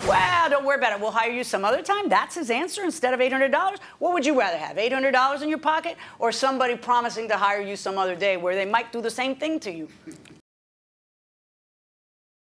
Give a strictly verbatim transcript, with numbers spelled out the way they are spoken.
Well, don't worry about it. We'll hire you some other time. That's his answer instead of eight hundred dollars. What would you rather have, eight hundred dollars in your pocket or somebody promising to hire you some other day where they might do the same thing to you?